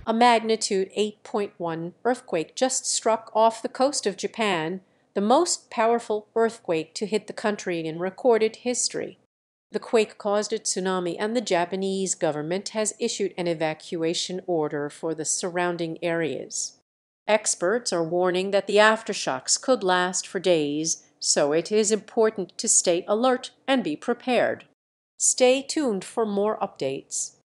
A magnitude 8.1 earthquake just struck off the coast of Japan, the most powerful earthquake to hit the country in recorded history. The quake caused a tsunami, and the Japanese government has issued an evacuation order for the surrounding areas. Experts are warning that the aftershocks could last for days, so it is important to stay alert and be prepared. Stay tuned for more updates.